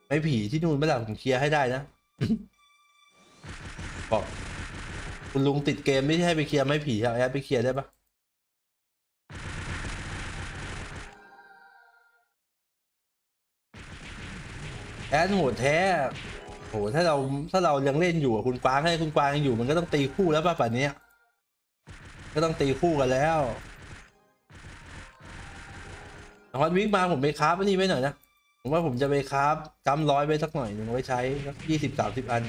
ไม่ผีที่นู่นเมื่อไหร่ผมเคลียร์ให้ได้นะ บอกคุณลุงติดเกมไม่ใช่ไปเคลียร์ไม่ผีเอาแอดไปเคลียร์ได้ปะแอดโหดแท้โหถ้าเรายังเล่นอยู่คุณกวางให้คุณกวางยังอยู่มันก็ต้องตีคู่แล้วป่ะป่านนี้ก็ต้องตีคู่กันแล้วฮอตวิกมาผมไปคราฟนี่ไว้หน่อยนะผมว่าผมจะไปคราฟกำ100ไว้สักหน่อยหนึ่งไว้ใช้สัก20-30 อัน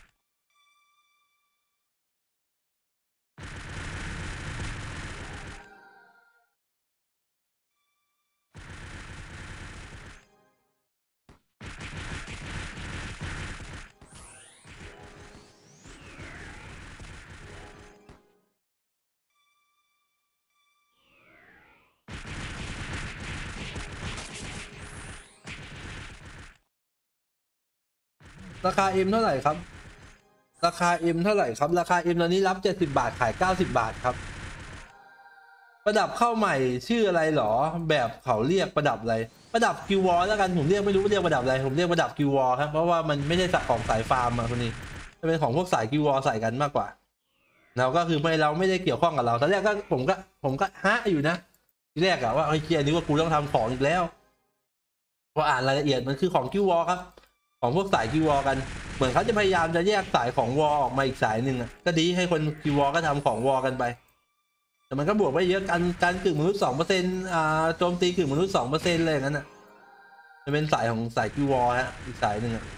ราคาเอ็มเท่าไหร่ครับราคาเอ็มเท่าไหร่ครับราคาเอ็มตอนนี้รับ70 บาทขาย90 บาทครับประดับเข้าใหม่ชื่ออะไรหรอแบบเขาเรียกประดับอะไรประดับกิววอลแล้วกันผมเรียกไม่รู้เรียกประดับอะไรผมเรียกประดับกิววอลครับเพราะว่ามันไม่ใช่สักของสายฟาร์มอะคนนี้จะเป็นของพวกสายกิววอลใส่กันมากกว่าเราก็คือเราไม่ได้เกี่ยวข้องกับเราตอนแรกก็ผมก็ฮะอยู่นะทีแรกอะว่าไอ้เกียร์นี้ว่ากูต้องทำของอีกแล้วพออ่านรายละเอียดมันคือของกิววอลครับของพวกสายกิววอลกันเหมือนเขาจะพยายามจะแยกสายของวอลออกมาอีกสายหนึ่งอะก็ดีให้คนกิววอลก็ทำของวอลกันไปแต่มันก็บวกไปเยอะการกึ่งมนุษย์2%โจมตีกึ่งมนุษย์2%เลยอย่างนั้นอ่ะจะเป็นสายของสายกิววอลฮะอีกสายหนึ่งอ่ะ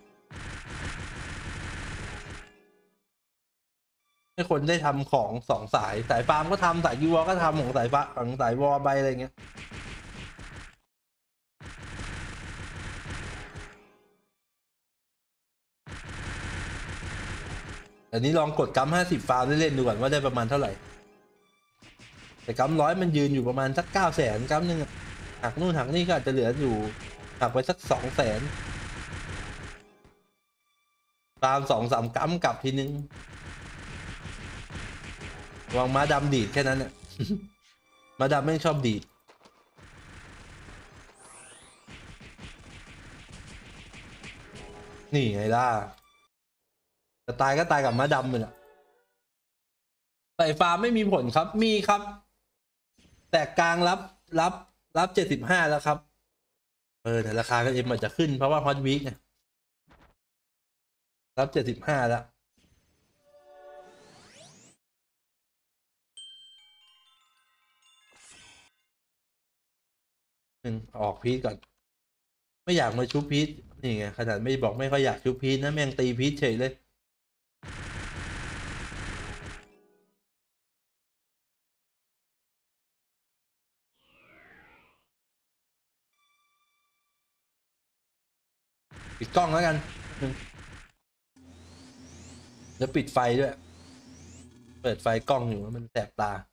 ให้คนได้ทำของสายฟาร์มก็ทำสายกิววอลก็ทำของสายฟ้าของสายวอลไปอะไรเงี้ยแต่นี้ลองกดกัม50 ฟาร์มเล่นๆดูก่อนว่าได้ประมาณเท่าไหร่แต่กัม100มันยืนอยู่ประมาณสัก900,000กัมหนึ่งหักนู่นหักนี่ก็อาจจะเหลืออยู่หักไปสัก200,000ฟาร์ม2-3กัมกลับทีนึงวางม้าดำดีดแค่นั้นเนี่ย ม้าดำไม่ชอบดีดนี่ไงล่ะจะตายก็ตายกับม้าดำเลยล่ะใส่ฟาร์มไม่มีผลครับมีครับแต่กลางรับ75แล้วครับแต่ราคาก็เอ็มอาจจะขึ้นเพราะว่าฮอตวีคเนี่ยรับ75แล้วออกพีทก่อนไม่อยากมาชุบพีทนี่ไงขนาดไม่บอกไม่ค่อยอยากชุบพีทนะแม่งตีพีทเฉยเลยปิดกล้องแล้วกันแล้วปิดไฟด้วยเปิดไฟกล้องอยู่มันแสบตา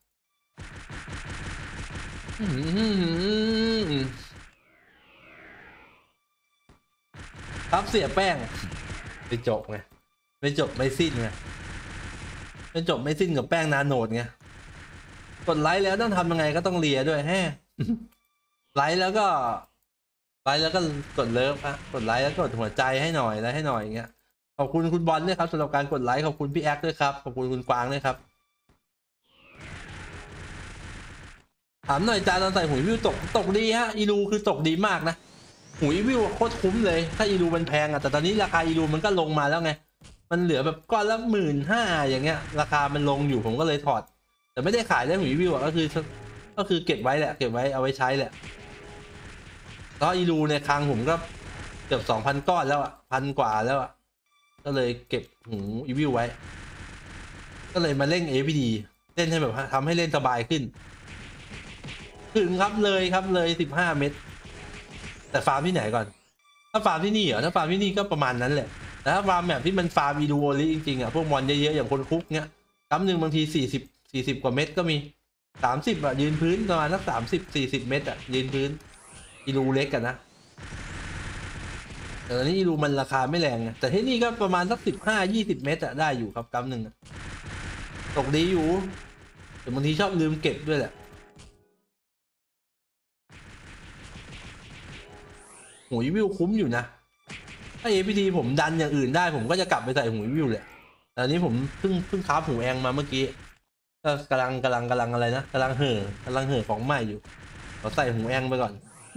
ครับเสียแป้งไม่จบไงไม่จบไม่สิ้นไงไม่จบไม่สิ้นกับแป้งนาโนดไงกดไลค์แล้วต้องทำยังไงก็ต้องเลียด้วยแฮไลค์แล้วก็กดเลิฟอะกดไลค์แล้วกดหัวใจให้หน่อยแล้วให้หน่อยอย่างเงี้ยขอบคุณคุณบอลด้วยครับสำหรับการกดไลค์ขอบคุณพี่แอ๊กด้วยครับขอบคุณคุณกวางด้วยครับถามหน่อยจานตอนใส่หุยวิวตกดีฮะอีลูคือตกดีมากนะหุยวิวโคตรคุ้มเลยถ้าอีลูมันแพงอะแต่ตอนนี้ราคาอีลูมันก็ลงมาแล้วไงมันเหลือแบบก้อนละ15,000อย่างเงี้ยราคามันลงอยู่ผมก็เลยถอดแต่ไม่ได้ขายได้หุยวิวอะก็คือเก็บไว้แหละเก็บไว้เอาไว้ใช้แหละแล้วอีลูในคลังผมก็เกือบ2,000 ก้อนแล้วอ่ะ1,000 กว่าแล้วอ่ะก็เลยเก็บหูอีวิวไว้ก็เลยมาเล่น APD เล่นให้แบบทำให้เล่นสบายขึ้นถึงครับเลย15 เม็ดแต่ฟาร์มที่ไหนก่อนถ้าฟาร์มที่นี่เหรอถ้าฟาร์มที่นี่ก็ประมาณนั้นแหละแต่ถ้าฟาร์มแบบที่มันฟาร์มอีดูโอลิจริงๆอ่ะพวกมอนเยอะๆอย่างคนคุกเนี้ยครั้งหนึ่งบางที40 กว่าเม็ดก็มี30อ่ะยืนพื้นประมาณสัก30-40 เม็ดอ่ะยืนพื้นอีดูเล็กกันนะแต่ตอนนี้อีรูมันราคาไม่แรงไงแต่ที่นี่ก็ประมาณสัก15-20 เมตรอะได้อยู่ครับกำหนึ่งตกดีอยู่แต่บางทีชอบลืมเก็บด้วยแหละโหยวิวคุ้มอยู่นะถ้า APT ผมดันอย่างอื่นได้ผมก็จะกลับไปใส่หูวิวแหละแต่อันนี้ผมเพิ่งคราฟหูแองมาเมื่อกี้ก็กำลังอะไรนะกำลังเห่อของใหม่อยู่เราใส่หูแองไปก่อน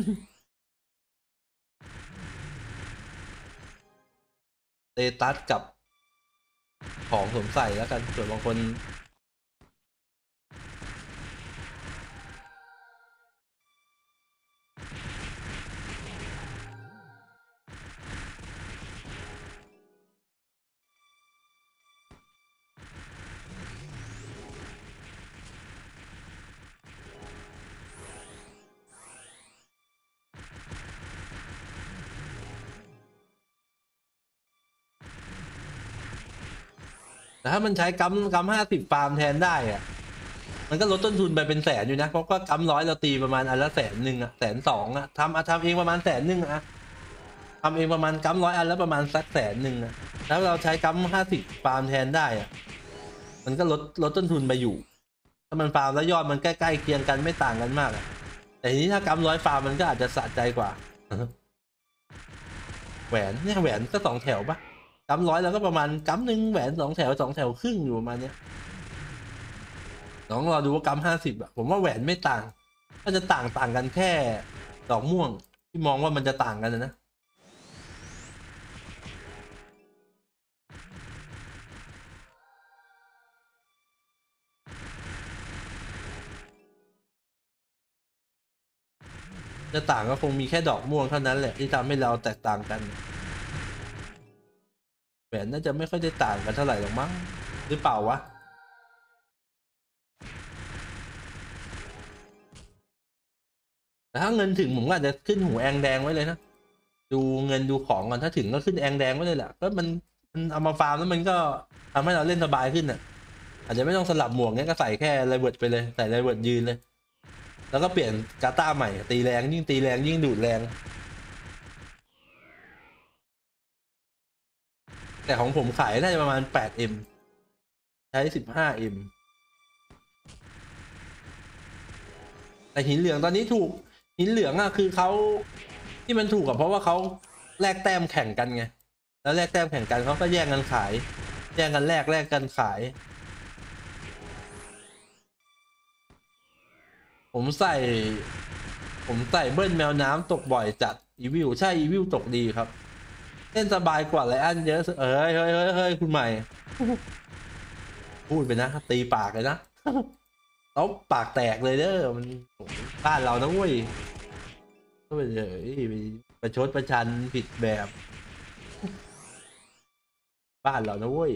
เตตัสกับของสวมใส่แล้วกันส่วนบางคนแต่ถ้ามันใช้กัม50ฟาร์มแทนได้อะมันก็ลดต้นทุนไปเป็นแสนอยู่นะเพราะก็กัม100เราตีประมาณอันละ100,000อะ120,000อะทำเองประมาณ100,000อะทำเองประมาณกัม100 อันแล้วประมาณสัก100,000อะแล้วเราใช้กัม50ฟาร์มแทนได้อะมันก็ลดต้นทุนไปอยู่ถ้ามันฟาร์มแล้วยอดมันใกล้เคียงกันไม่ต่างกันมากอะแต่ทีนี้ถ้ากัม100ฟาร์มมันก็อาจจะสะใจกว่าแหวนเนี่ยแหวนก็2 แถวปะกัม100แล้วก็ประมาณกัม1แหวน2 แถวครึ่งอยู่ประมาณเนี้ยน้องรอดูว่ากัม50อะผมว่าแหวนไม่ต่างก็จะต่างกันแค่ดอกม่วงที่มองว่ามันจะต่างกันนะจะต่างก็คงมีแค่ดอกม่วงเท่านั้นแหละที่ทำให้เราแตกต่างกันแหวนน่าจะไม่ค่อยได้ต่างกันเท่าไหร่หรอกมั้งหรือเปล่าวะแต่ถ้าเงินถึงผมก็อาจจะขึ้นหูแองแดงไว้เลยนะดูเงินดูของก่อนถ้าถึงก็ขึ้นแองแดงไว้เลยแหละก็มันเอามาฟาร์มแล้วมันก็ทำให้เราเล่นสบายขึ้นอ่ะอาจจะไม่ต้องสลับหมวกเนี้ยก็ใส่แค่ไรเวิร์ดไปเลยใส่ไรเวิร์ดยืนเลยแล้วก็เปลี่ยนกาต้าใหม่ตีแรงยิ่งตีแรงยิ่งดูดแรงแต่ของผมขายน่าจะประมาณ 8M ใช้ 15M แต่หินเหลืองตอนนี้ถูกหินเหลืองอะคือเขาที่มันถูกอะเพราะว่าเขาแลกแต้มแข่งกันไงแล้วแลกแต้มแข่งกันเขาก็แย่งกันขายแย่งกันแลกกันขายผมใส่เบิ้ลแมวน้ำตกบ่อยจัดอีวิวใช่อีวิวตกดีครับเล่นสบายกว่าไลอันเยอะเฮ้ยคุณใหม่พูดไปนะตีปากเลยนะแล้วปากแตกเลยเด้อมันบ้านเรานะเว้ยก็ไปเลยไปประชดประชันผิดแบบบ้านเรานะเว้ย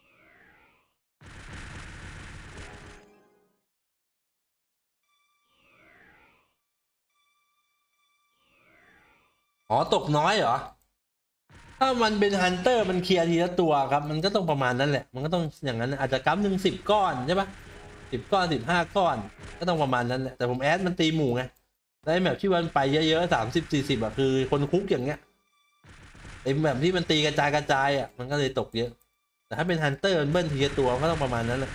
อ๋อตกน้อยเหรอถ้ามันเป็นฮันเตอร์มันเคลียร์ทีละตัวครับมันก็ต้องประมาณนั้นแหละมันก็ต้องอย่างนั้นอาจจะกั๊มหนึ่ง10 ก้อนใช่ปะ10 ก้อน15 ก้อนก็ต้องประมาณนั้นแหละแต่ผมแอดมันตีหมู่ไงได้แบบที่มันไปเยอะๆ30 40อะคือคนคุกอย่างเงี้ยไอ้แบบที่มันตีกระจายอะมันก็เลยตกเยอะแต่ถ้าเป็นฮันเตอร์มันเบิ้ลทีละตัวก็ต้องประมาณนั้นแหละ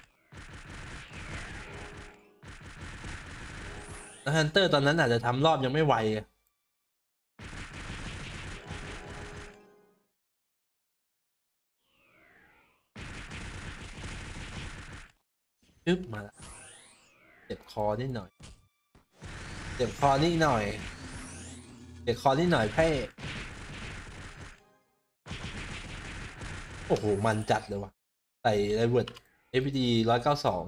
แล้วฮันเตอร์ตอนนั้นอาจจะทำรอบยังไม่ไวปึ๊บมาละเจ็บคอนิดหน่อยเจ็บคอนิดหน่อยเจ็บคอนิดหน่อยแพ้โอ้โหมันจัดเลยวะใส่ไรเวิร์ด FPD 192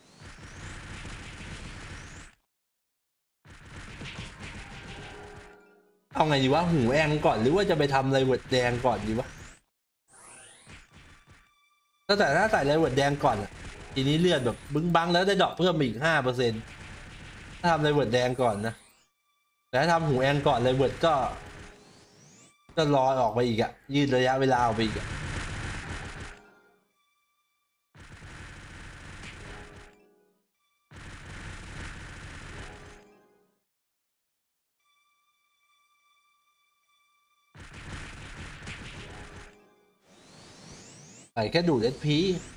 เอาไงดีวะหูแองก่อนหรือว่าจะไปทำไรเวิร์ดแดงก่อนดีวะแต่ถ้าใส่ไรเวิร์ดแดงก่อนอะทีนี้เลือดแบบบึ้งบังแล้วได้ดอกเพิ่มอีก5%ถ้าทำไรเวิร์ดแดงก่อนนะแต่ถ้าทำหูแองก่อนไรเวิร์ดก็รอออกไปอีกอะยืดระยะเวลาออกไปอีกอะใส่แค่ดูด SP